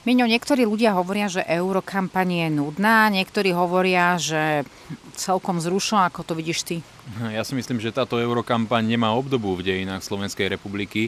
Miňo, niektorí ľudia hovoria, že eurokampaň je nudná, niektorí hovoria, že celkom zrušila, ako to vidíš ty. Ja si myslím, že táto eurokampaň nemá obdobu v dejinách Slovenskej republiky,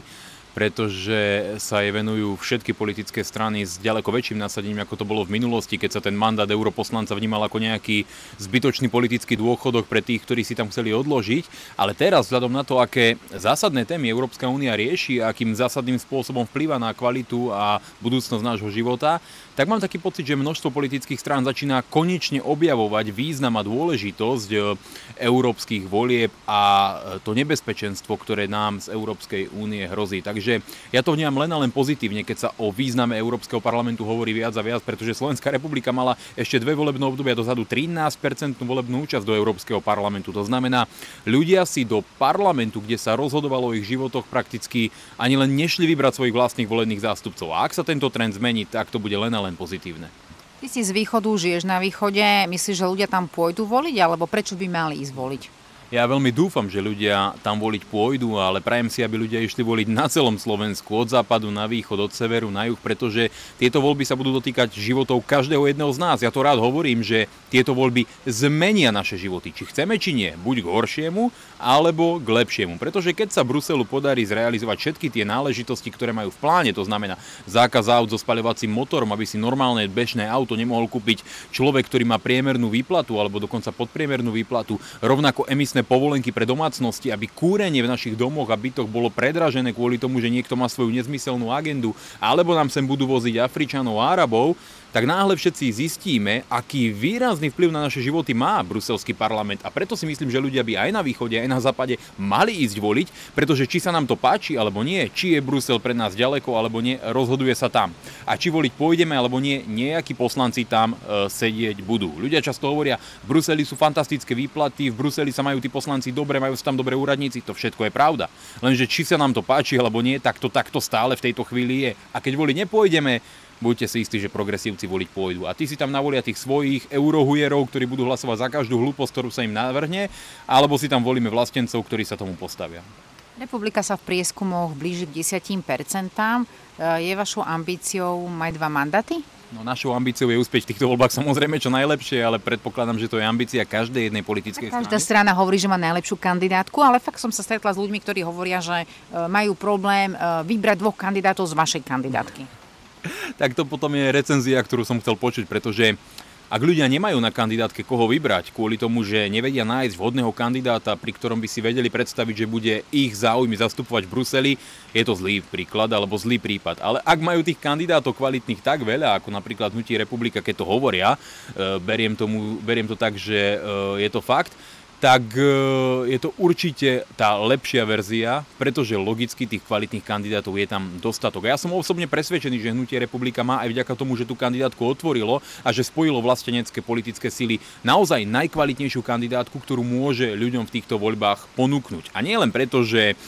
pretože sa jej venujú všetky politické strany s ďaleko väčším nasadením, ako to bolo v minulosti, keď sa ten mandát europoslanca vnímal ako nejaký zbytočný politický dôchodok pre tých, ktorí si tam chceli odložiť. Ale teraz, vzhľadom na to, aké zásadné témy Európska únia rieši a akým zásadným spôsobom vplýva na kvalitu a budúcnosť nášho života, tak mám taký pocit, že množstvo politických strán začína konečne objavovať význam a dôležitosť európskych volieb a to nebezpečenstvo, ktoré nám z Európskej únie hrozí. Takže ja to vnímam len a len pozitívne, keď sa o význame Európskeho parlamentu hovorí viac a viac, pretože Slovenská republika mala ešte 2 volebné obdobia dozadu 13% volebnú účasť do Európskeho parlamentu. To znamená, ľudia si do parlamentu, kde sa rozhodovalo o ich životoch, prakticky ani len nešli vybrať svojich vlastných volených zástupcov. A ak sa tento trend zmení, tak to bude len a len pozitívne. Ty si z východu, žiješ na východe, myslíš, že ľudia tam pôjdu voliť, alebo prečo by mali ísť voliť? Ja veľmi dúfam, že ľudia tam voliť pôjdu, ale prajem si, aby ľudia išli voliť na celom Slovensku, od západu na východ, od severu na juh, pretože tieto voľby sa budú dotýkať životov každého jedného z nás. Ja to rád hovorím, že tieto voľby zmenia naše životy, či chceme, či nie, buď k horšiemu, alebo k lepšiemu. Pretože keď sa Bruselu podarí zrealizovať všetky tie náležitosti, ktoré majú v pláne, to znamená zákaz aut so spaľovacím motorom, aby si normálne bežné auto nemohol kúpiť človek, ktorý má priemernú výplatu alebo dokonca podpriemernú výplatu, rovnako emisné povolenky pre domácnosti, aby kúrenie v našich domoch a bytoch bolo predražené kvôli tomu, že niekto má svoju nezmyselnú agendu, alebo nám sem budú voziť Afričanov a Arabov, tak náhle všetci zistíme, aký výrazný vplyv na naše životy má bruselský parlament. A preto si myslím, že ľudia by aj na východe, aj na západe mali ísť voliť, pretože či sa nám to páči alebo nie, či je Brusel pre nás ďaleko alebo nie, rozhoduje sa tam. A či voliť pôjdeme alebo nie, nejakí poslanci tam sedieť budú. Ľudia často hovoria, v Bruseli sú fantastické výplaty, v Bruseli sa majú tí poslanci dobre, majú sa tam dobré úradníci, to všetko je pravda. Lenže či sa nám to páči alebo nie, tak to takto stále v tejto chvíli je. A keď voliť nepôjdeme, buďte si istí, že progresívci voliť pôjdu. A tí si tam navolia tých svojich eurohujerov, ktorí budú hlasovať za každú hlúposť, ktorú sa im navrhne, alebo si tam volíme vlastencov, ktorí sa tomu postavia. Republika sa v prieskumoch blíži k 10%. Je vašou ambíciou mať 2 mandáty? No, našou ambíciou je uspieť v týchto voľbách samozrejme čo najlepšie, ale predpokladám, že to je ambícia každej jednej politickej strany. Každá strana hovorí, že má najlepšiu kandidátku, ale fakt som sa stretla s ľuďmi, ktorí hovoria, že majú problém vybrať 2 kandidátov z vašej kandidátky. Tak to potom je recenzia, ktorú som chcel počuť, pretože ak ľudia nemajú na kandidátke koho vybrať, kvôli tomu, že nevedia nájsť vhodného kandidáta, pri ktorom by si vedeli predstaviť, že bude ich záujmy zastupovať v Bruseli, je to zlý príklad alebo zlý prípad. Ale ak majú tých kandidátov kvalitných tak veľa, ako napríklad Hnutie Republika, keď to hovoria, beriem to tak, že je to fakt, tak je to určite tá lepšia verzia, pretože logicky tých kvalitných kandidátov je tam dostatok. A ja som osobne presvedčený, že Hnutie Republika má aj vďaka tomu, že tú kandidátku otvorilo a že spojilo vlastenecké politické sily naozaj najkvalitnejšiu kandidátku, ktorú môže ľuďom v týchto voľbách ponúknuť. A nie len preto, že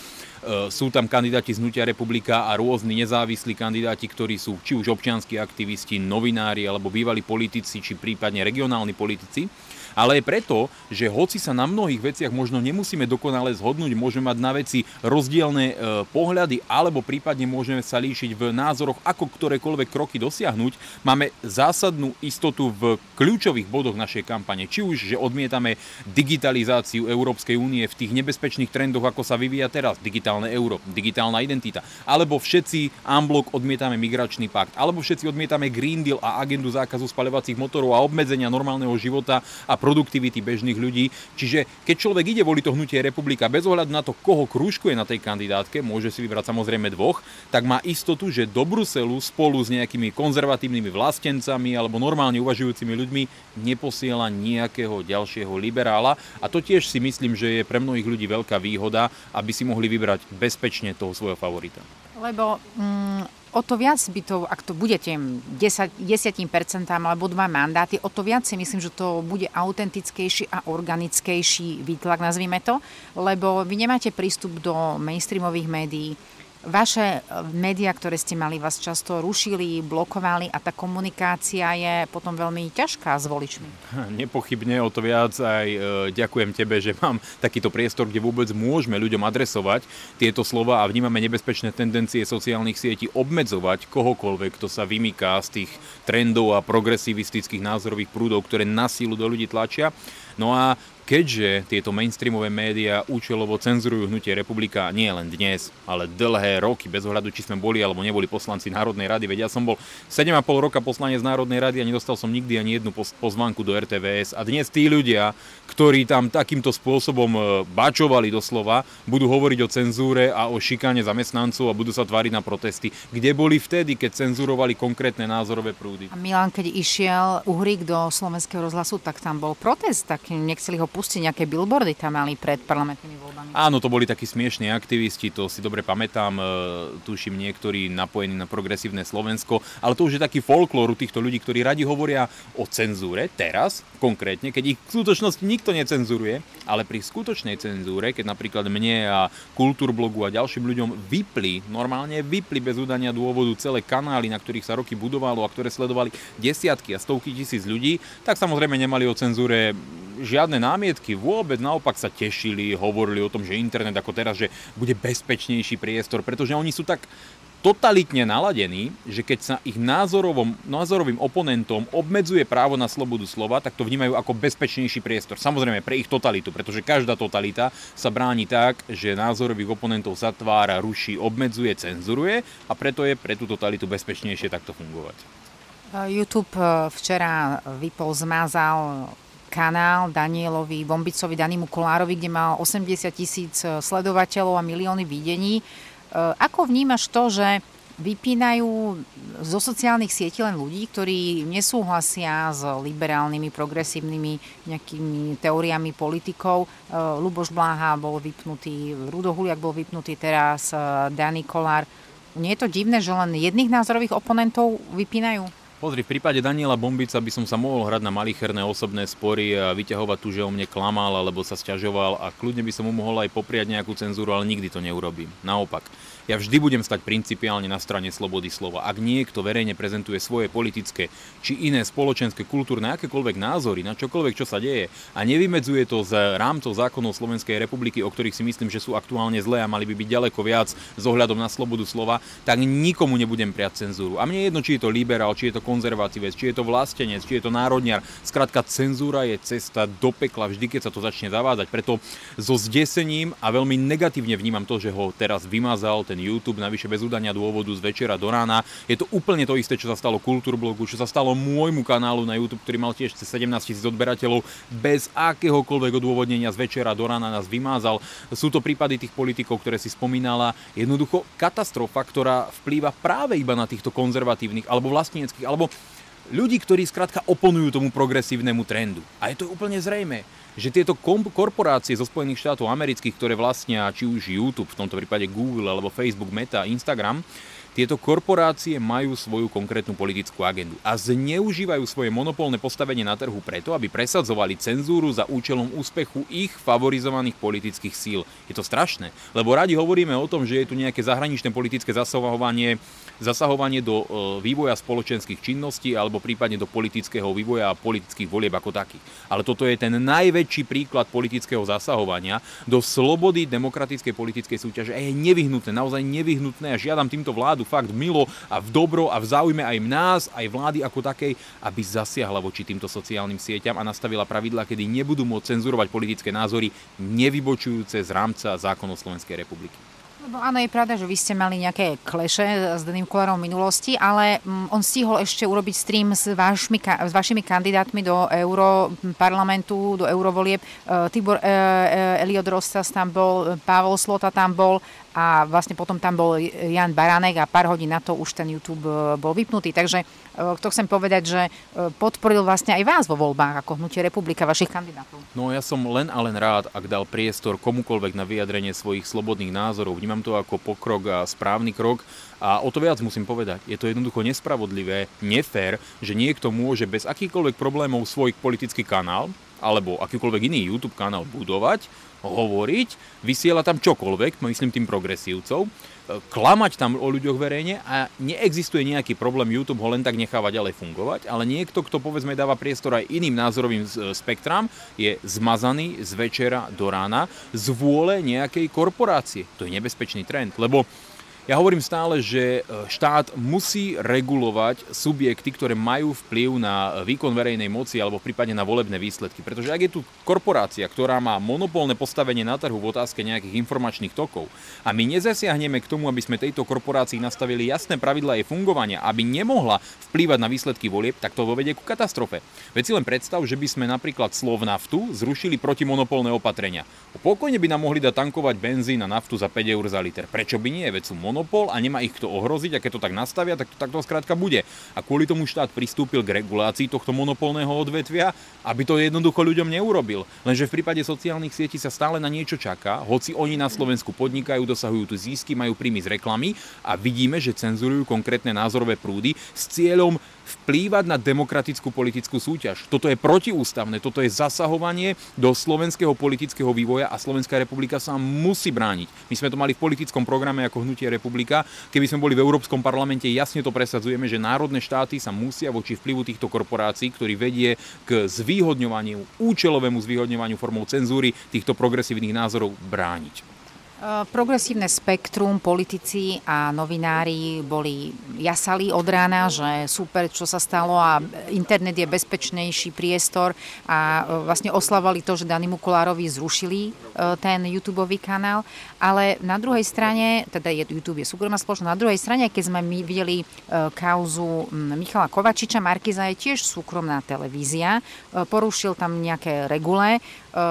sú tam kandidáti z Hnutia Republika a rôzni nezávislí kandidáti, ktorí sú či už občianski aktivisti, novinári alebo bývalí politici, či prípadne regionálni politici, ale aj preto, že hoci sa na mnohých veciach možno nemusíme dokonale zhodnúť, môžeme mať na veci rozdielne pohľady, alebo prípadne môžeme sa líšiť v názoroch, ako ktorékoľvek kroky dosiahnuť, máme zásadnú istotu v kľúčových bodoch našej kampane. Či už, že odmietame digitalizáciu Európskej únie v tých nebezpečných trendoch, ako sa vyvíja teraz, digitálne euro, digitálna identita, alebo všetci en bloc odmietame migračný pakt, alebo všetci odmietame Green Deal a agendu zákazu spaľovacích motorov a obmedzenia normálneho života a produktivity bežných ľudí. Čiže keď človek ide voliť to Hnutie Republika bez ohľadu na to, koho krúžkuje na tej kandidátke, môže si vybrať samozrejme 2, tak má istotu, že do Bruselu spolu s nejakými konzervatívnymi vlastencami alebo normálne uvažujúcimi ľuďmi neposiela nejakého ďalšieho liberála. A to tiež si myslím, že je pre mnohých ľudí veľká výhoda, aby si mohli vybrať bezpečne toho svojho favorita. Lebo o to viac by to, ak to budete 10% alebo 2 mandáty, o to viac si myslím, že to bude autentickejší a organickejší výtlak, nazvime to, lebo vy nemáte prístup do mainstreamových médií, Vaše médiá, ktoré ste mali, vás často rušili, blokovali a tá komunikácia je potom veľmi ťažká s voličmi. Nepochybne, o to viac aj ďakujem tebe, že mám takýto priestor, kde vôbec môžeme ľuďom adresovať tieto slova a vnímame nebezpečné tendencie sociálnych sietí obmedzovať kohokoľvek, kto sa vymýká z tých trendov a progresivistických názorových prúdov, ktoré na silu do ľudí tlačia. No a keďže tieto mainstreamové médiá účelovo cenzurujú hnutie Republika nie len dnes, ale dlhé roky, bez ohľadu, či sme boli alebo neboli poslanci Národnej rady, veď ja som bol 7,5 roka poslanec Národnej rady a nedostal som nikdy ani jednu pozvánku do RTVS. A dnes tí ľudia, ktorí tam takýmto spôsobom bačovali doslova, budú hovoriť o cenzúre a o šikane zamestnancov a budú sa tváriť na protesty. Kde boli vtedy, keď cenzurovali konkrétne názorové prúdy? A Milan, keď išiel Uhrík do Slovenského rozhlasu, tak tam bol protest, tak nechceli ho pustiť, nejaké billboardy tam mali pred parlamentnými voľbami. Áno, to boli takí smiešní aktivisti, to si dobre pamätám, tuším niektorí napojení na progresívne Slovensko, ale to už je taký folklór u týchto ľudí, ktorí radi hovoria o cenzúre, teraz konkrétne, keď ich v skutočnosti nikto necenzuruje, ale pri skutočnej cenzúre, keď napríklad mne a Kultúrblogu a ďalším ľuďom normálne vypli bez udania dôvodu celé kanály, na ktorých sa roky budovalo a ktoré sledovali desiatky a stovky tisíc ľudí, tak samozrejme nemali o cenzúre žiadne námietky, vôbec naopak sa tešili, hovorili o tom, že internet ako teraz, že bude bezpečnejší priestor, pretože oni sú tak totalitne naladení, že keď sa ich názorovým oponentom obmedzuje právo na slobodu slova, tak to vnímajú ako bezpečnejší priestor. Samozrejme pre ich totalitu, pretože každá totalita sa bráni tak, že názorových oponentov zatvára, ruší, obmedzuje, cenzuruje a preto je pre tú totalitu bezpečnejšie takto fungovať. YouTube včera zmazal kanál Danielovi Bombicovi, Danimu Kolárovi, kde mal 80,000 sledovateľov a milióny videní. Ako vnímaš to, že vypínajú zo sociálnych sietí len ľudí, ktorí nesúhlasia s liberálnymi, progresívnymi nejakými teóriami politikov? Ľuboš Bláha bol vypnutý, Rudo Huliak bol vypnutý teraz, Dani Kolár. Nie je to divné, že len jedných názorových oponentov vypínajú? Pozri, v prípade Daniela Bombica by som sa mohol hrať na malicherné osobné spory a vyťahovať tu, že o mne klamal alebo sa sťažoval a kľudne by som mu mohol aj popriať nejakú cenzúru, ale nikdy to neurobím. Naopak. Ja vždy budem stať principiálne na strane slobody slova. Ak niekto verejne prezentuje svoje politické či iné spoločenské, kultúrne, akékoľvek názory na čokoľvek, čo sa deje a nevymedzuje to z rámcov zákonov Slovenskej republiky, o ktorých si myslím, že sú aktuálne zlé a mali by byť ďaleko viac s ohľadom na slobodu slova, tak nikomu nebudem priať cenzúru. A mne je jedno, či je to liberál, či je to konzervatívec, či je to vlastenec, či je to národniar. Skrátka, cenzúra je cesta do pekla vždy, keď sa to začne zavádzať. Preto so zdesením a veľmi negatívne vnímam to, že ho teraz vymazal ten YouTube, navyše bez udania dôvodu z večera do rána. Je to úplne to isté, čo sa stalo Kultúrblogu, čo sa stalo môjmu kanálu na YouTube, ktorý mal tiež 17,000 odberateľov. Bez akéhokoľvek odôvodnenia z večera do rána nás vymázal. Sú to prípady tých politikov, ktoré si spomínala. Jednoducho katastrofa, ktorá vplýva práve iba na týchto konzervatívnych alebo vlasteneckých alebo ľudí, ktorí skrátka oponujú tomu progresívnemu trendu. A je to úplne zrejmé, že tieto korporácie zo Spojených štátov amerických, ktoré vlastnia či už YouTube, v tomto prípade Google alebo Facebook, Meta, Instagram, tieto korporácie majú svoju konkrétnu politickú agendu a zneužívajú svoje monopolné postavenie na trhu preto, aby presadzovali cenzúru za účelom úspechu ich favorizovaných politických síl. Je to strašné, lebo radi hovoríme o tom, že je tu nejaké zahraničné politické zasahovanie do vývoja spoločenských činností alebo prípadne do politického vývoja a politických volieb ako takých. Ale toto je ten najväčší príklad politického zasahovania do slobody demokratickej politickej súťaže a je nevyhnutné, naozaj nevyhnutné a žiadam týmto vládu fakt milo a v dobro a v záujme aj nás, aj vlády ako takej, aby zasiahla voči týmto sociálnym sieťam a nastavila pravidlá, kedy nebudú môcť cenzurovať politické názory nevybočujúce z rámca zákonov Slovenskej republiky. Lebo áno, je pravda, že vy ste mali nejaké kleše s Daným Kolárom v minulosti, ale on stihol ešte urobiť stream s vašimi kandidátmi do Europarlamentu, do eurovolieb. Tibor Eliot Rostas tam bol, Pavol Slota tam bol a vlastne potom tam bol Jan Baránek a pár hodín na to už ten YouTube bol vypnutý. Takže to chcem povedať, že podporil vlastne aj vás vo voľbách ako Hnutie Republika, vašich kandidátov. No ja som len a len rád, ak dal priestor komukoľvek na vyjadrenie svojich slobodných názorov. Vnímam to ako pokrok a správny krok. A o to viac musím povedať, je to jednoducho nespravodlivé, nefér, že niekto môže bez akýchkoľvek problémov svoj politický kanál alebo akýkoľvek iný YouTube kanál budovať, hovoriť, vysiela tam čokoľvek, myslím tým progresívcov, klamať tam o ľuďoch verejne a neexistuje nejaký problém YouTube ho len tak necháva ďalej fungovať, ale niekto, kto povedzme dáva priestor aj iným názorovým spektrám, je zmazaný z večera do rána z vôle nejakej korporácie. To je nebezpečný trend, lebo ja hovorím stále, že štát musí regulovať subjekty, ktoré majú vplyv na výkon verejnej moci alebo prípadne na volebné výsledky. Pretože ak je tu korporácia, ktorá má monopolné postavenie na trhu v otázke nejakých informačných tokov a my nezasiahneme k tomu, aby sme tejto korporácii nastavili jasné pravidlá jej fungovania, aby nemohla vplývať na výsledky volieb, tak to povedie ku katastrofe. Veď si len predstav, že by sme napríklad Slovnaftu zrušili protimonopolné opatrenia. Pokojne by nám mohli dať tankovať benzín a naftu za 5 eur za liter. Prečo by nie? Veď sú monopol a nemá ich kto ohroziť, a keď to tak nastavia, tak to takto skrátka bude. A kvôli tomu štát pristúpil k regulácii tohto monopolného odvetvia, aby to jednoducho ľuďom neurobil. Lenže v prípade sociálnych sietí sa stále na niečo čaká, hoci oni na Slovensku podnikajú, dosahujú tu zisky, majú príjmy z reklamy a vidíme, že cenzurujú konkrétne názorové prúdy s cieľom vplývať na demokratickú politickú súťaž. Toto je protiústavné, toto je zasahovanie do slovenského politického vývoja a Slovenská republika sa musí brániť. My sme to mali v politickom programe ako Hnutie Republika. Keby sme boli v Európskom parlamente, jasne to presadzujeme, že národné štáty sa musia voči vplyvu týchto korporácií, ktorý vedie k zvýhodňovaniu, účelovému zvýhodňovaniu formou cenzúry týchto progresívnych názorov brániť. Progresívne spektrum, politici a novinári jasali od rána, že super, čo sa stalo a internet je bezpečnejší priestor a vlastne oslavovali to, že Danimu Kolárovi zrušili ten YouTubeový kanál, ale na druhej strane, teda YouTube je súkromná spoločnosť, na druhej strane, keď sme my videli kauzu Michala Kovačiča, Markíza je tiež súkromná televízia, porušil tam nejaké regule,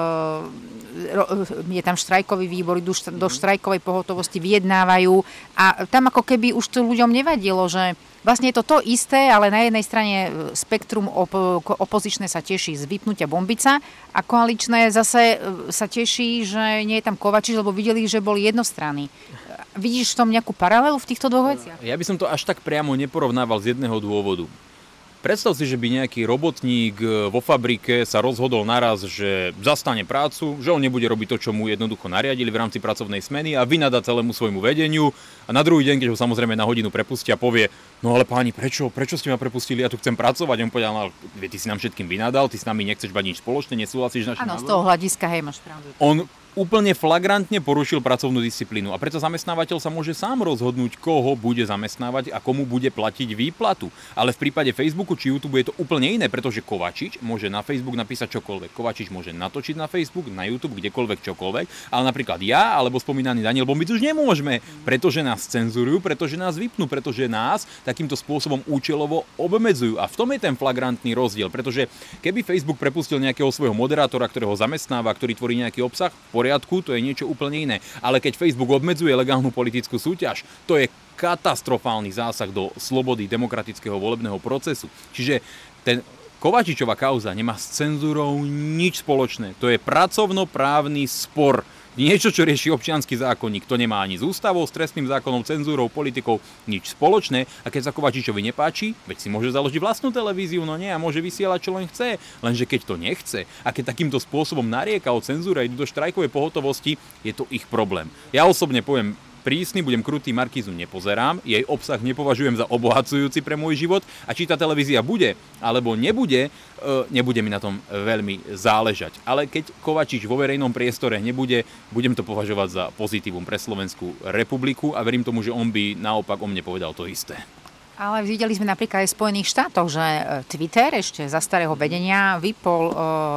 je tam štrajkový výbor, do štrajkovej pohotovosti vyjednávajú a tam ako keby už to ľuďom nevadilo, že vlastne je to isté, ale na jednej strane spektrum opozičné sa teší z vypnutia Bombica a koaličné zase sa teší, že nie je tam Kovačič, lebo videli, že boli jednostranní. Vidíš v tom nejakú paralelu v týchto dvoch veciach? Ja by som to až tak priamo neporovnával z jedného dôvodu. Predstav si, že by nejaký robotník vo fabrike sa rozhodol naraz, že zastane prácu, že on nebude robiť to, čo mu jednoducho nariadili v rámci pracovnej smeny a vynadá celému svojmu vedeniu a na druhý deň, keď ho samozrejme na hodinu prepustia, povie: no ale páni, prečo ste ma prepustili, ja tu chcem pracovať. A on povedal: no, ty si nám všetkým vynadal, ty s nami nechceš mať nič spoločné, nesúhlasíš našim názorom. Áno, z toho hľadiska, hej, máš pravdu. On úplne flagrantne porušil pracovnú disciplínu a preto zamestnávateľ sa môže sám rozhodnúť, koho bude zamestnávať a komu bude platiť výplatu. Ale v prípade Facebooku či YouTube je to úplne iné, pretože Kovačič môže na Facebook napísať čokoľvek. Kovačič môže natočiť na Facebook, na YouTube, kdekoľvek, čokoľvek, ale napríklad ja alebo spomínaný Daniel Bombic už nemôžeme, pretože nás cenzurujú, pretože nás vypnú, pretože nás takýmto spôsobom účelovo obmedzujú. A v tom je ten flagrantný rozdiel, pretože keby Facebook prepustil nejakého svojho moderátora, ktorého zamestnáva, ktorý tvorí nejaký obsah, poriadku, to je niečo úplne iné. Ale keď Facebook obmedzuje legálnu politickú súťaž, to je katastrofálny zásah do slobody demokratického volebného procesu. Čiže ten Kovačičová kauza nemá s cenzúrou nič spoločné. To je pracovnoprávny spor. Niečo, čo rieši občiansky zákonník. To nemá ani s ústavou, s trestným zákonom, cenzúrou, politikou nič spoločné. A keď sa Kovačičovi nepáči, veď si môže založiť vlastnú televíziu, no nie, a môže vysielať, čo len chce. Lenže keď to nechce a keď takýmto spôsobom narieka o cenzúre a idú do štrajkovej pohotovosti, je to ich problém. Ja osobne poviem prísny, budem krutý, Markízu nepozerám, jej obsah nepovažujem za obohacujúci pre môj život a či tá televízia bude alebo nebude, nebude mi na tom veľmi záležať. Ale keď Kovačič vo verejnom priestore nebude, budem to považovať za pozitívum pre Slovenskú republiku a verím tomu, že on by naopak o mne povedal to isté. Ale videli sme napríklad aj v Spojených štátoch, že Twitter ešte za starého vedenia vypol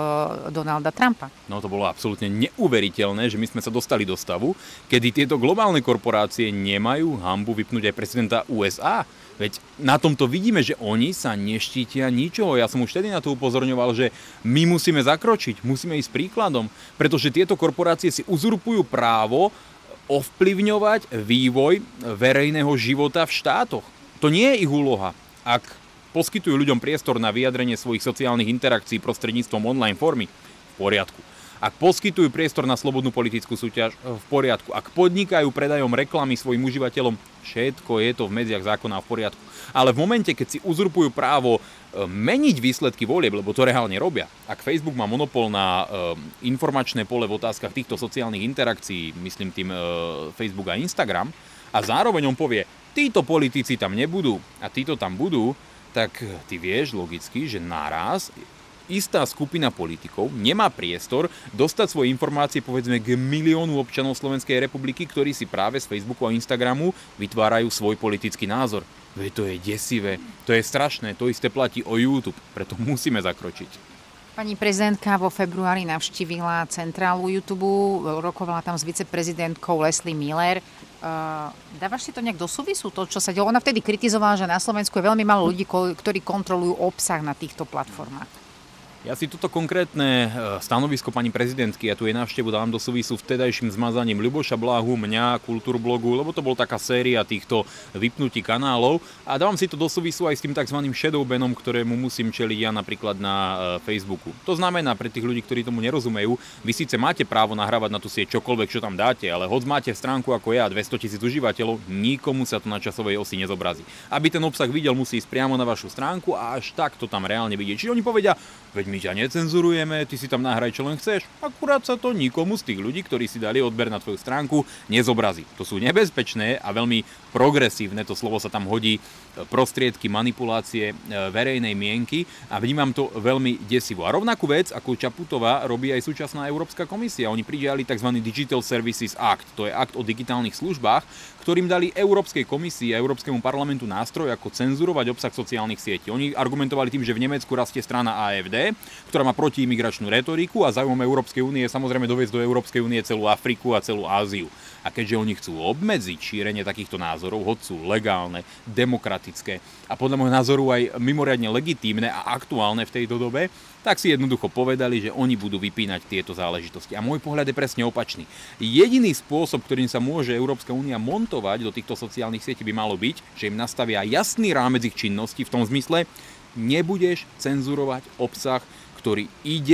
Donalda Trumpa. No to bolo absolútne neuveriteľné, že my sme sa dostali do stavu, kedy tieto globálne korporácie nemajú hanbu vypnúť aj prezidenta USA. Veď na tomto vidíme, že oni sa neštítia ničoho. Ja som už vtedy na to upozorňoval, že my musíme zakročiť, musíme ísť príkladom, pretože tieto korporácie si uzurpujú právo ovplyvňovať vývoj verejného života v štátoch. To nie je ich úloha. Ak poskytujú ľuďom priestor na vyjadrenie svojich sociálnych interakcií prostredníctvom online formy, v poriadku. Ak poskytujú priestor na slobodnú politickú súťaž, v poriadku. Ak podnikajú predajom reklamy svojim užívateľom, všetko je to v medziach zákona v poriadku. Ale v momente, keď si uzurpujú právo meniť výsledky volieb, lebo to reálne robia. Ak Facebook má monopol na informačné pole v otázkach týchto sociálnych interakcií, myslím tým Facebook a Instagram, a zároveň on povie, títo politici tam nebudú a títo tam budú, tak ty vieš logicky, že naraz istá skupina politikov nemá priestor dostať svoje informácie povedzme k miliónu občanov Slovenskej republiky, ktorí si práve z Facebooku a Instagramu vytvárajú svoj politický názor. Veď to je desivé, to je strašné, to isté platí o YouTube, preto musíme zakročiť. Pani prezidentka vo februári navštívila centrálu YouTube, rokovala tam s viceprezidentkou Leslie Miller. Dávaš si to nejak do súvisu, to, čo sa dialo? Ona vtedy kritizovala, že na Slovensku je veľmi málo ľudí, ktorí kontrolujú obsah na týchto platformách. Ja si toto konkrétne stanovisko pani prezidentky a tu jej návštevu dávam do súvisu vtedajším zmazaním Ľuboša Blahu, mňa, Kultúrblogu, lebo to bol taká séria týchto vypnutí kanálov a dávam si to do súvisu aj s tým tzv. Shadow banom, ktorému musím čeliť ja napríklad na Facebooku. To znamená pre tých ľudí, ktorí tomu nerozumejú, vy síce máte právo nahrávať na tú sieť čokoľvek, čo tam dáte, ale hoď máte stránku ako ja, 200 000 užívateľov, nikomu sa to na časovej osi nezobrazí. Aby ten obsah videl, musí ísť priamo na vašu stránku a až tak to tam reálne vidieť. Čiže oni povedia, veď my ťa necenzurujeme, ty si tam nahraj, čo len chceš. Akurát sa to nikomu z tých ľudí, ktorí si dali odber na tvoju stránku, nezobrazí. To sú nebezpečné a veľmi progresívne, to slovo sa tam hodí, prostriedky manipulácie verejnej mienky a vnímam to veľmi desivo. A rovnakú vec, ako Čaputová, robí aj súčasná Európska komisia. Oni prijali tzv. Digital Services Act, to je akt o digitálnych službách, ktorým dali Európskej komisii a Európskemu parlamentu nástroj, ako cenzurovať obsah sociálnych sietí. Oni argumentovali tým, že v Nemecku rastie strana AfD, ktorá má protiimigračnú retoriku a záujmom Európskej únie je samozrejme doviesť do Európskej únie celú Afriku a celú Áziu. A keďže oni chcú obmedziť šírenie takýchto názorov, hoď sú legálne, demokratické a podľa môjho názoru aj mimoriadne legitímne a aktuálne v tejto dobe, tak si jednoducho povedali, že oni budú vypínať tieto záležitosti. A môj pohľad je presne opačný. Jediný spôsob, ktorým sa môže Európska únia montovať do týchto sociálnych sietí, by malo byť, že im nastavia jasný rámec ich činnosti v tom zmysle, nebudeš cenzurovať obsah, ktorý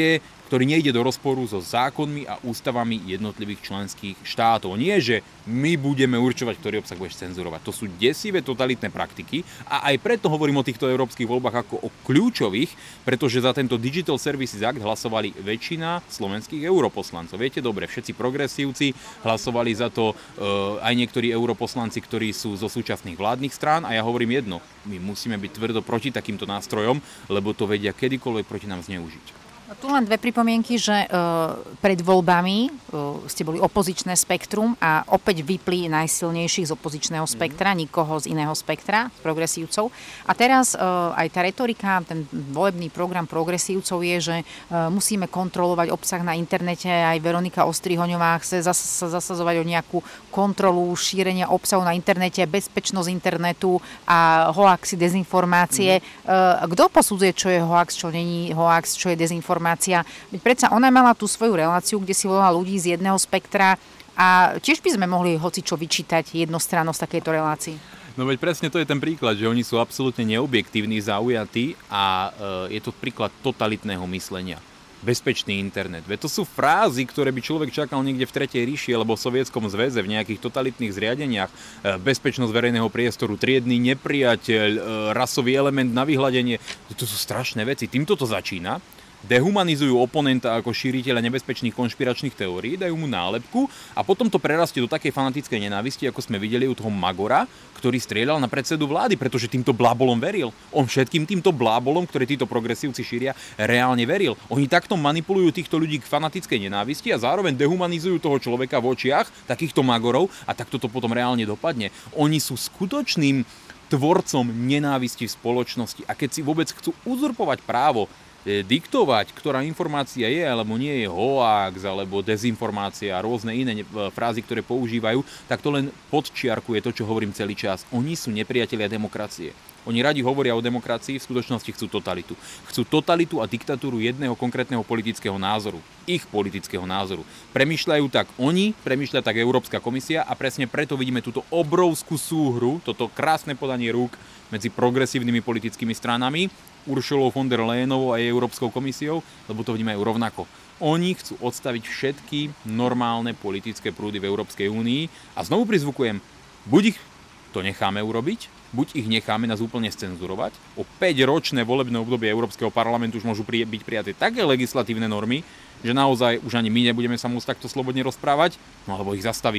nejde do rozporu so zákonmi a ústavami jednotlivých členských štátov. Nie, že my budeme určovať, ktorý obsah budeš cenzurovať. To sú desivé totalitné praktiky a aj preto hovorím o týchto európskych voľbách ako o kľúčových, pretože za tento Digital Services Act hlasovali väčšina slovenských europoslancov. Viete dobre, všetci progresívci hlasovali za to aj niektorí europoslanci, ktorí sú zo súčasných vládnych strán a ja hovorím jedno, my musíme byť tvrdo proti takýmto nástrojom, lebo to vedia kedykoľvek proti nám zneužiť. Tu len dve pripomienky, že pred voľbami ste boli opozičné spektrum a opäť vypli najsilnejších z opozičného spektra, nikoho z iného spektra, z progresívcov. A teraz aj tá retorika, ten volebný program progresívcov je, že musíme kontrolovať obsah na internete. Aj Veronika Ostrihoňová chce sa zasadzovať o nejakú kontrolu šírenia obsahu na internete, bezpečnosť internetu a hoaxy, dezinformácie. Kto posudzuje, čo je hoax, čo není hoax, čo je dezinformácia? Veď predsa ona mala tú svoju reláciu, kde si volala ľudí z jedného spektra a tiež by sme mohli hocičo vyčítať jednostrannosť takejto relácii. No veď presne to je ten príklad, že oni sú absolútne neobjektívni, zaujatí a je to príklad totalitného myslenia. Bezpečný internet. Veď to sú frázy, ktoré by človek čakal niekde v Tretej ríši alebo v Sovietskom zväze, v nejakých totalitných zriadeniach. Bezpečnosť verejného priestoru, triedny nepriateľ, rasový element na vyhľadenie. To sú strašné veci. Týmto to začína. Dehumanizujú oponenta ako šíriteľa nebezpečných konšpiračných teórií, dajú mu nálepku a potom to prerastie do takej fanatickej nenávisti, ako sme videli u toho Magora, ktorý strieľal na predsedu vlády, pretože týmto blábolom veril. On všetkým týmto blábolom, ktoré títo progresívci šíria, reálne veril. Oni takto manipulujú týchto ľudí k fanatickej nenávisti a zároveň dehumanizujú toho človeka v očiach takýchto Magorov a takto to potom reálne dopadne. Oni sú skutočným tvorcom nenávisti v spoločnosti a keď si vôbec chcú uzurpovať právo diktovať, ktorá informácia je alebo nie je hoax alebo dezinformácia a rôzne iné frázy, ktoré používajú, tak to len podčiarkuje to, čo hovorím celý čas. Oni sú nepriatelia demokracie. Oni radi hovoria o demokracii, v skutočnosti chcú totalitu. Chcú totalitu a diktatúru jedného konkrétneho politického názoru. Ich politického názoru. Premýšľajú tak oni, premýšľa tak Európska komisia a presne preto vidíme túto obrovskú súhru, toto krásne podanie rúk medzi progresívnymi politickými stranami, Uršulou von der Leyenovou a jej Európskou komisiou, lebo to vnímajú rovnako. Oni chcú odstaviť všetky normálne politické prúdy v Európskej únii a znovu prizvukujem, buď ich to necháme urobiť, buď ich necháme nás úplne scenzurovať. O 5-ročné volebné obdobie Európskeho parlamentu už môžu byť prijaté také legislatívne normy, že naozaj už ani my nebudeme sa môcť takto slobodne rozprávať, no alebo ich zastavíme.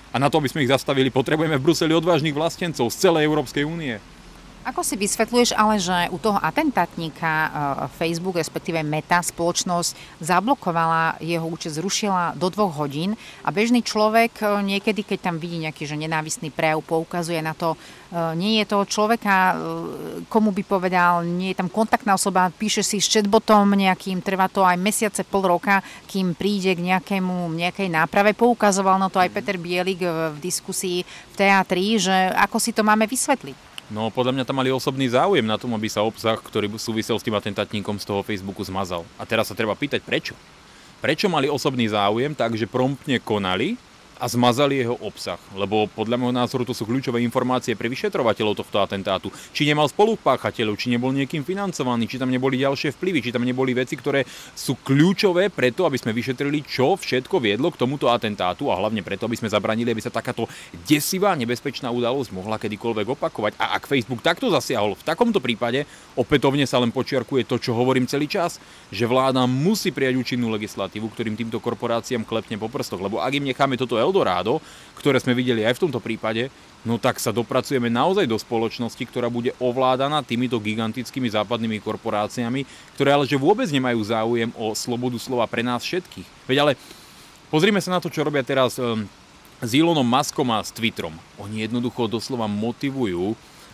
A na to, aby sme ich zastavili, potrebujeme v Bruseli odvážnych vlastencov z celej Európskej únie. Ako si vysvetľuješ ale, že u toho atentátnika Facebook, respektíve Meta, spoločnosť zablokovala jeho účet, zrušila do 2 hodín a bežný človek niekedy, keď tam vidí nejaký nenávistný prejav, poukazuje na to, nie je toho človeka, komu by povedal, nie je tam kontaktná osoba, píše si s chatbotom nejakým, trvá to aj mesiace, pol roka, kým príde k nejakej náprave. Poukazoval na to aj Peter Bielik v diskusii v teatri, že ako si to máme vysvetliť. No, podľa mňa tam mali osobný záujem na tom, aby sa obsah, ktorý súvisel s tým atentátníkom z toho Facebooku zmazal. A teraz sa treba pýtať, prečo? Prečo mali osobný záujem, takže promptne konali a zmazali jeho obsah? Lebo podľa môjho názoru to sú kľúčové informácie pre vyšetrovateľov tohto atentátu. Či nemal spolupáchateľov, či nebol niekým financovaný, či tam neboli ďalšie vplyvy, či tam neboli veci, ktoré sú kľúčové preto, aby sme vyšetrili, čo všetko viedlo k tomuto atentátu a hlavne preto, aby sme zabranili, aby sa takáto desivá, nebezpečná udalosť mohla kedykoľvek opakovať. A ak Facebook takto zasiahol, v takomto prípade opätovne sa len počiarkuje to, čo hovorím celý čas, že vláda musí prijať účinnú legislatívu, ktorým týmto korporáciám klepne po prstoch, lebo ak im necháme toto Eldorado, ktoré sme videli aj v tomto prípade, no tak sa dopracujeme naozaj do spoločnosti, ktorá bude ovládaná týmito gigantickými západnými korporáciami, ktoré ale že vôbec nemajú záujem o slobodu slova pre nás všetkých. Veď ale pozrime sa na to, čo robia teraz s Elonom Muskom a s Twitterom. Oni jednoducho doslova motivujú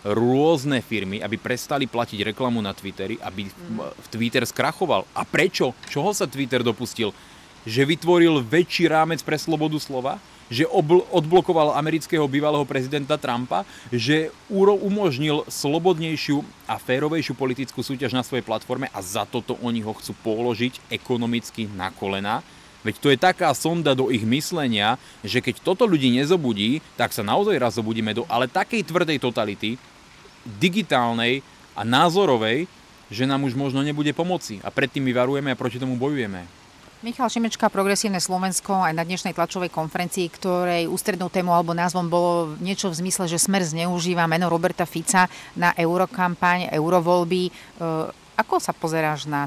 rôzne firmy, aby prestali platiť reklamu na Twitteri, aby Twitter skrachoval. A prečo? Čoho sa Twitter dopustil? Že vytvoril väčší rámec pre slobodu slova, že odblokoval amerického bývalého prezidenta Trumpa, že umožnil slobodnejšiu a férovejšiu politickú súťaž na svojej platforme a za toto oni ho chcú položiť ekonomicky na kolená. Veď to je taká sonda do ich myslenia, že keď toto ľudí nezobudí, tak sa naozaj raz zobudíme do ale takej tvrdej totality, digitálnej a názorovej, že nám už možno nebude pomoci. A predtým my varujeme a proti tomu bojujeme. Michal Šimečka, Progresívne Slovensko, aj na dnešnej tlačovej konferencii, ktorej ústrednou témou alebo názvom bolo niečo v zmysle, že Smer zneužíva meno Roberta Fica na eurokampaň, eurovoľby. Ako sa pozeráš na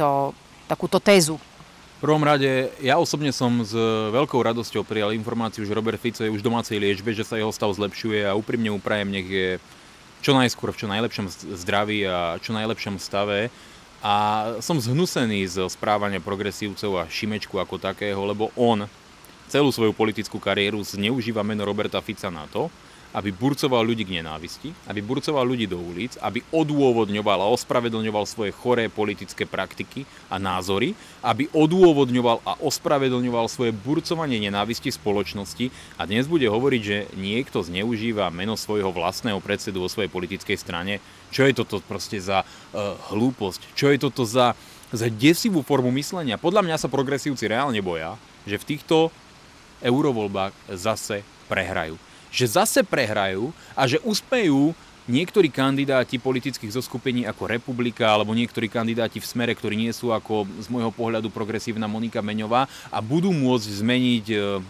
takúto tézu? V prvom rade, ja osobne som s veľkou radosťou prijal informáciu, že Robert Fico je už v domácej liečbe, že sa jeho stav zlepšuje a úprimne mu prajem, nech je čo najskôr v čo najlepšom zdraví a čo najlepšom stave. A som zhnusený z správania progresívcov a Šimečku ako takého, lebo on celú svoju politickú kariéru zneužíva meno Roberta Fica na to, aby burcoval ľudí k nenávisti, aby burcoval ľudí do ulic, aby odôvodňoval a ospravedlňoval svoje choré politické praktiky a názory, aby odôvodňoval a ospravedlňoval svoje burcovanie nenávisti spoločnosti a dnes bude hovoriť, že niekto zneužíva meno svojho vlastného predsedu vo svojej politickej strane. Čo je toto proste za hlúposť? Čo je toto za desivú formu myslenia? Podľa mňa sa progresívci reálne boja, že v týchto eurovoľbách zase prehrajú. Že zase prehrajú a že uspejú niektorí kandidáti politických zoskupení ako Republika alebo niektorí kandidáti v Smere, ktorí nie sú ako z môjho pohľadu progresívna Monika Meňová a budú môcť zmeniť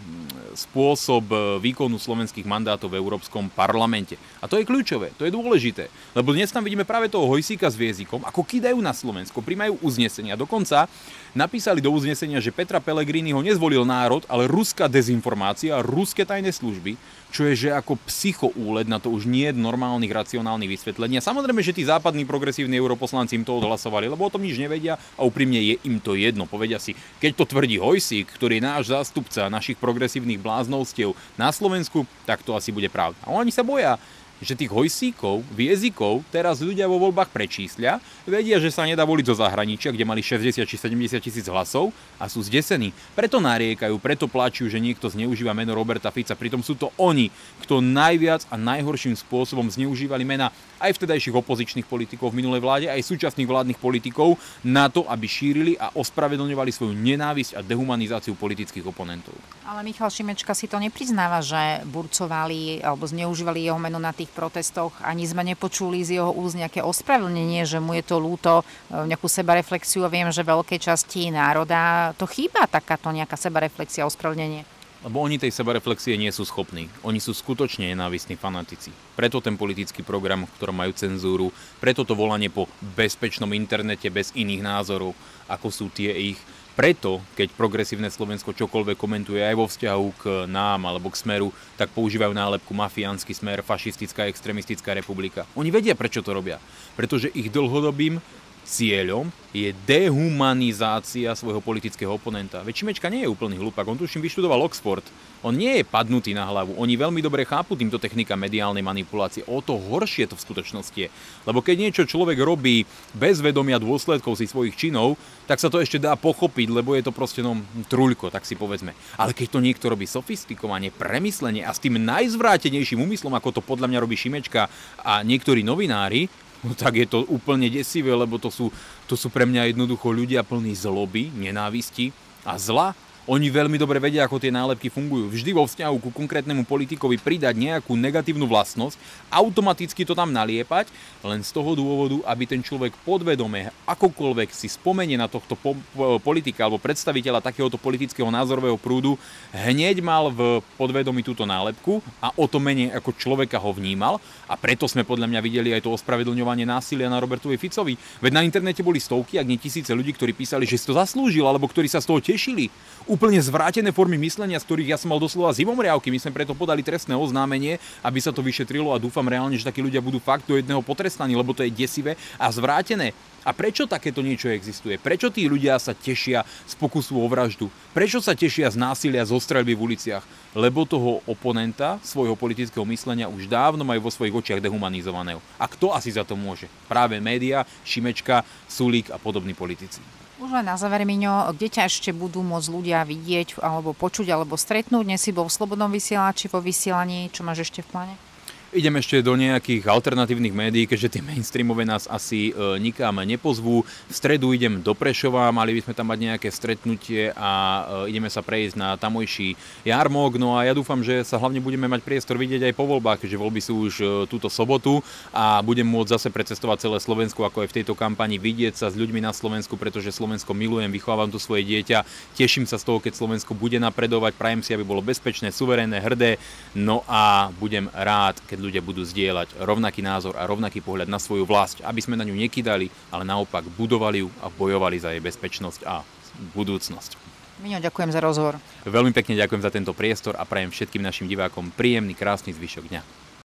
spôsob výkonu slovenských mandátov v Európskom parlamente. A to je kľúčové, to je dôležité, lebo dnes tam vidíme práve toho Hojsíka s Viezikom, ako kidajú na Slovensko, prijímajú uznesenia. Dokonca napísali do uznesenia, že Petra Pellegriniho nezvolil národ, ale ruská dezinformácia a ruské tajné služby, čo je že ako psychoúled, na to už nie je normálnych racionálnych vysvetlení. A samozrejme, že tí západní progresívni europoslanci im to odhlasovali, lebo o tom nič nevedia a úprimne je im to jedno. Povedia si, keď to tvrdí Hojsík, ktorý je náš zástupca našich progresívnych bláznostiev na Slovensku, tak to asi bude pravda. A oni sa boja, že tých Hojsíkov, Viezikov teraz ľudia vo voľbách prečíslia, vedia, že sa nedá voliť zo zahraničia, kde mali 60 či 70 tisíc hlasov a sú zdesení. Preto nariekajú, preto plačujú, že niekto zneužíva meno Roberta Fica. Pritom sú to oni, kto najviac a najhorším spôsobom zneužívali mena aj vtedajších opozičných politikov v minulej vláde, aj súčasných vládnych politikov na to, aby šírili a ospravedlňovali svoju nenávisť a dehumanizáciu politických oponentov. Ale Michal Šimečka si to nepriznáva, že burcovali alebo zneužívali jeho meno na tých protestoch. Ani sme nepočuli z jeho úst nejaké ospravedlnenie, že mu je to ľúto, nejakú sebareflexiu. Viem, že veľkej časti národa to chýba takáto nejaká sebareflexia, ospravedlnenie. Lebo oni tej sebareflexie nie sú schopní. Oni sú skutočne nenávistní fanatici. Preto ten politický program, v ktorom majú cenzúru, preto to volanie po bezpečnom internete bez iných názorov, ako sú tie ich. preto, keď progresívne Slovensko čokoľvek komentuje aj vo vzťahu k nám alebo k Smeru, tak používajú nálepku mafiánsky Smer, fašistická, extrémistická republika. Oni vedia, prečo to robia. Pretože ich dlhodobým cieľom je dehumanizácia svojho politického oponenta. Veď Šimečka nie je úplný hlupák, on tuším vyštudoval Oxford. On nie je padnutý na hlavu. Oni veľmi dobre chápu týmto technika mediálnej manipulácie. O to horšie to v skutočnosti je. Lebo keď niečo človek robí bez vedomia dôsledkov si svojich činov, tak sa to ešte dá pochopiť, lebo je to proste truľko, tak si povedzme. Ale keď to niekto robí sofistikovane, premyslene a s tým najzvrátenejším úmyslom, ako to podľa mňa robí Šimečka a niektorí novinári, no tak je to úplne desivé, lebo to sú pre mňa jednoducho ľudia plní zloby, nenávisti a zla. Oni veľmi dobre vedia, ako tie nálepky fungujú. Vždy vo vzťahu ku konkrétnemu politikovi pridať nejakú negatívnu vlastnosť, automaticky to tam naliepať, len z toho dôvodu, aby ten človek podvedome, akokoľvek si spomenie na tohto politika alebo predstaviteľa takéhoto politického názorového prúdu, hneď mal v podvedomí túto nálepku a o to menej ako človeka ho vnímal. A preto sme podľa mňa videli aj to ospravedlňovanie násilia na Robertovi Ficovi. Veď na internete boli stovky, ak nie tisíce ľudí, ktorí písali, že si to zaslúžil, alebo ktorí sa z toho tešili. Úplne zvrátené formy myslenia, z ktorých ja som mal doslova zimomriavky. My sme preto podali trestné oznámenie, aby sa to vyšetrilo a dúfam reálne, že takí ľudia budú fakt do jedného potrestaní, lebo to je desivé a zvrátené. A prečo takéto niečo existuje? Prečo tí ľudia sa tešia z pokusu o vraždu? Prečo sa tešia z násilia, zo streľby v uliciach? Lebo toho oponenta svojho politického myslenia už dávno majú vo svojich očiach dehumanizovaného. A kto asi za to môže? Práve média, Šimečka, Sulík a podobní politici. Už len na záver, Miňo, kde ťa ešte budú môcť ľudia vidieť, alebo počuť, alebo stretnúť? Dnes si bol v Slobodnom vysielači, vo vysielaní. Čo máš ešte v pláne? Idem ešte do nejakých alternatívnych médií, keďže tie mainstreamové nás asi nikam nepozvú. V stredu idem do Prešova, mali by sme tam mať nejaké stretnutie a ideme sa prejsť na tamojší jarmok. No a ja dúfam, že sa hlavne budeme mať priestor vidieť aj po voľbách, keďže voľby sú už túto sobotu a budem môcť zase precestovať celé Slovensko, ako aj v tejto kampani, vidieť sa s ľuďmi na Slovensku, pretože Slovensko milujem, vychovávam tu svoje dieťa. Teším sa z toho, keď Slovensko bude napredovať, prajem si, aby bolo bezpečné, suverénne, hrdé. No a budem rád, keď ľudia budú zdieľať rovnaký názor a rovnaký pohľad na svoju vlast, aby sme na ňu nekydali, ale naopak budovali ju a bojovali za jej bezpečnosť a budúcnosť. Miňo, ďakujem za rozhovor. Veľmi pekne ďakujem za tento priestor a prajem všetkým našim divákom príjemný, krásny zvyšok dňa.